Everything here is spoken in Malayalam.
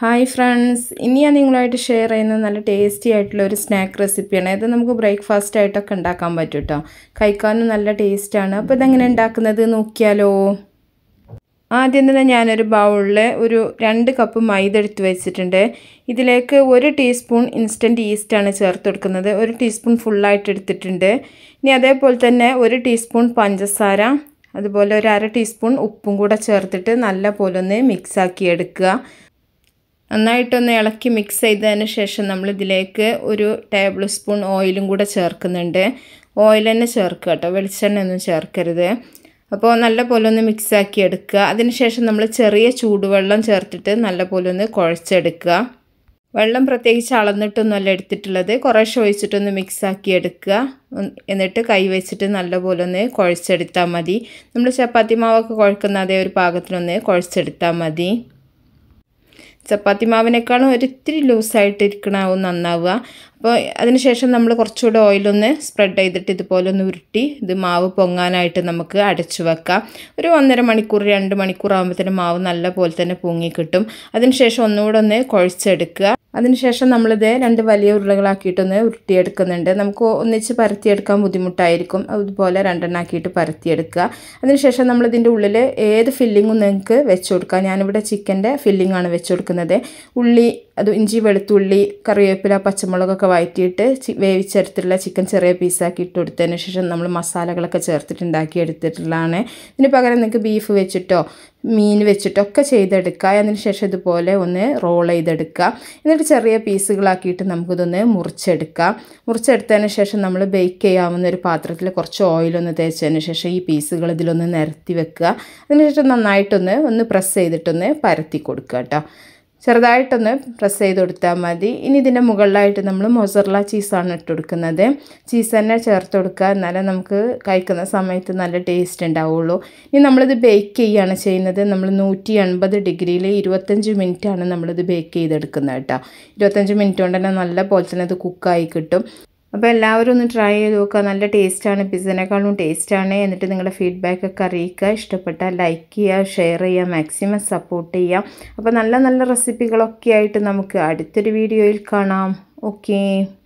ഹായ് ഫ്രണ്ട്സ്, ഇനി ഞാൻ നിങ്ങളുമായിട്ട് ഷെയർ ചെയ്യുന്ന നല്ല ടേസ്റ്റി ആയിട്ടുള്ള ഒരു സ്നാക്ക് റെസിപ്പിയാണ്. ഇത് നമുക്ക് ബ്രേക്ക്ഫാസ്റ്റ് ആയിട്ടൊക്കെ ഉണ്ടാക്കാൻ പറ്റും കേട്ടോ. കഴിക്കാനും നല്ല ടേസ്റ്റാണ്. അപ്പോൾ ഇതെങ്ങനെ ഉണ്ടാക്കുന്നത് നോക്കിയാലോ. ആദ്യം തന്നെ ഞാനൊരു ബൗളിൽ ഒരു 2 കപ്പ് മൈദ എടുത്ത് വെച്ചിട്ടുണ്ട്. ഇതിലേക്ക് 1 ടീസ്പൂൺ ഇൻസ്റ്റൻറ്റ് ഈസ്റ്റാണ് ചേർത്ത് കൊടുക്കുന്നത്. 1 ടീസ്പൂൺ ഫുള്ളായിട്ട് എടുത്തിട്ടുണ്ട്. ഇനി അതേപോലെ തന്നെ 1 ടീസ്പൂൺ പഞ്ചസാര, അതുപോലെ ഒരു 1/2 ടീസ്പൂൺ ഉപ്പും കൂടെ ചേർത്തിട്ട് നല്ല പോലെ ഒന്ന് മിക്സാക്കി എടുക്കുക. നന്നായിട്ടൊന്ന് ഇളക്കി മിക്സ് ചെയ്തതിന് ശേഷം നമ്മളിതിലേക്ക് 1 ടേബിൾ സ്പൂൺ ഓയിലും കൂടെ ചേർക്കുന്നുണ്ട്. ഓയിൽ തന്നെ ചേർക്കുക കേട്ടോ, വെളിച്ചെണ്ണ ഒന്നും ചേർക്കരുത്. അപ്പോൾ നല്ല പോലെ ഒന്ന് മിക്സാക്കി എടുക്കുക. അതിനുശേഷം നമ്മൾ ചെറിയ ചൂടുവെള്ളം ചേർത്തിട്ട് നല്ല പോലെ ഒന്ന് കുഴച്ചെടുക്കുക. വെള്ളം പ്രത്യേകിച്ച് അളന്നിട്ടൊന്നുമല്ല എടുത്തിട്ടുള്ളത്, കുറേശ്ശെ ഒഴിച്ചിട്ടൊന്ന് മിക്സാക്കി എടുക്കുക. എന്നിട്ട് കൈ വെച്ചിട്ട് നല്ല പോലെ ഒന്ന് കുഴച്ചെടുത്താൽ മതി. നമ്മൾ ചപ്പാത്തി മാവൊക്കെ കുഴക്കുന്ന അതേ ഒരു പാകത്തിനൊന്ന് കുഴച്ചെടുത്താൽ മതി. ചപ്പാത്തി മാവിനേക്കാളും ഒരിത്തിരി ലൂസായിട്ട് ഇരിക്കണാവും നന്നാവുക. അപ്പോൾ അതിനുശേഷം നമ്മൾ കുറച്ചുകൂടെ ഓയിലൊന്ന് സ്പ്രെഡ് ചെയ്തിട്ട് ഇതുപോലെ ഒന്ന് ഉരുട്ടി ഇത് മാവ് പൊങ്ങാനായിട്ട് നമുക്ക് അടച്ചു വെക്കാം. ഒരു 1.5 മണിക്കൂർ 2 മണിക്കൂർ ആകുമ്പോഴത്തേനും മാവ് നല്ല പോലെ തന്നെ പൊങ്ങി കിട്ടും. അതിനുശേഷം ഒന്നുകൂടെ ഒന്ന് കുഴച്ചെടുക്കുക. അതിനുശേഷം നമ്മളിത് 2 വലിയ ഉരുളകളാക്കിയിട്ടൊന്ന് ഉരുട്ടിയെടുക്കുന്നുണ്ട്. നമുക്ക് ഒന്നിച്ച് പരത്തിയെടുക്കാൻ ബുദ്ധിമുട്ടായിരിക്കും, അതുപോലെ 2 ആക്കിയിട്ട് പരത്തിയെടുക്കുക. അതിനുശേഷം നമ്മളിതിൻ്റെ ഉള്ളിൽ ഏത് ഫില്ലിങ്ങും നിങ്ങൾക്ക് വെച്ച് കൊടുക്കാം. ഞാനിവിടെ ചിക്കൻ്റെ ഫില്ലിങ്ങാണ് വെച്ച് കൊടുക്കുന്നത്. ഉള്ളി, അത് ഇഞ്ചി, വെളുത്തുള്ളി, കറിവേപ്പില, പച്ചമുളകൊക്കെ വഴറ്റിയിട്ട് വേവിച്ചെടുത്തിട്ടുള്ള ചിക്കൻ ചെറിയ പീസാക്കി ഇട്ട് കൊടുത്തതിന് ശേഷം നമ്മൾ മസാലകളൊക്കെ ചേർത്തിട്ട് ഉണ്ടാക്കി എടുത്തിട്ടുള്ളതാണ്. ഇതിന് പകരം നിങ്ങൾക്ക് ബീഫ് വെച്ചിട്ടോ മീൻ വെച്ചിട്ടോ ഒക്കെ ചെയ്തെടുക്കുക. അതിനുശേഷം ഇതുപോലെ ഒന്ന് റോൾ ചെയ്തെടുക്കുക. എന്നിട്ട് ചെറിയ പീസുകളാക്കിയിട്ട് നമുക്കിതൊന്ന് മുറിച്ചെടുത്തതിന് ശേഷം നമ്മൾ ബേക്ക് ചെയ്യാവുന്ന ഒരു പാത്രത്തിൽ കുറച്ച് ഓയിലൊന്ന് തേച്ചതിന് ശേഷം ഈ പീസുകൾ ഇതിലൊന്ന് നിരത്തി വെക്കുക. അതിനുശേഷം നന്നായിട്ടൊന്ന് പ്രസ് ചെയ്തിട്ടൊന്ന് പരത്തി കൊടുക്കുക കേട്ടോ. ചെറുതായിട്ടൊന്ന് പ്രസ് ചെയ്ത് കൊടുത്താൽ മതി. ഇനി ഇതിൻ്റെ മുകളിലായിട്ട് നമ്മൾ മൊസറല്ല ചീസാണ് ഇട്ട് കൊടുക്കുന്നത്. ചീസ് തന്നെ ചേർത്ത് കൊടുക്കുക, എന്നാലേ നമുക്ക് കഴിക്കുന്ന സമയത്ത് നല്ല ടേസ്റ്റ് ഉണ്ടാവുള്ളൂ. ഇനി നമ്മളിത് ബേക്ക് ചെയ്യുകയാണ് ചെയ്യുന്നത്. നമ്മൾ 180 ഡിഗ്രിയിൽ 25 മിനിറ്റാണ് നമ്മളിത് ബേക്ക് ചെയ്തെടുക്കുന്നത് കേട്ടോ. 25 മിനിറ്റ് കൊണ്ട് തന്നെ നല്ല പോലെ തന്നെ ഇത് കുക്കായി കിട്ടും. അപ്പോൾ എല്ലാവരും ഒന്ന് ട്രൈ ചെയ്ത് നോക്കുക. നല്ല ടേസ്റ്റാണ്, പിസ്സേനേക്കാളും ടേസ്റ്റാണ്. എന്നിട്ട് നിങ്ങളുടെ ഫീഡ്ബാക്കൊക്കെ അറിയിക്കുക. ഇഷ്ടപ്പെട്ടാൽ ലൈക്ക് ചെയ്യുക, ഷെയർ ചെയ്യുക, മാക്സിമം സപ്പോർട്ട് ചെയ്യുക. അപ്പോൾ നല്ല നല്ല റെസിപ്പികളൊക്കെ ആയിട്ട് നമുക്ക് അടുത്തൊരു വീഡിയോയിൽ കാണാം. ഓക്കേ.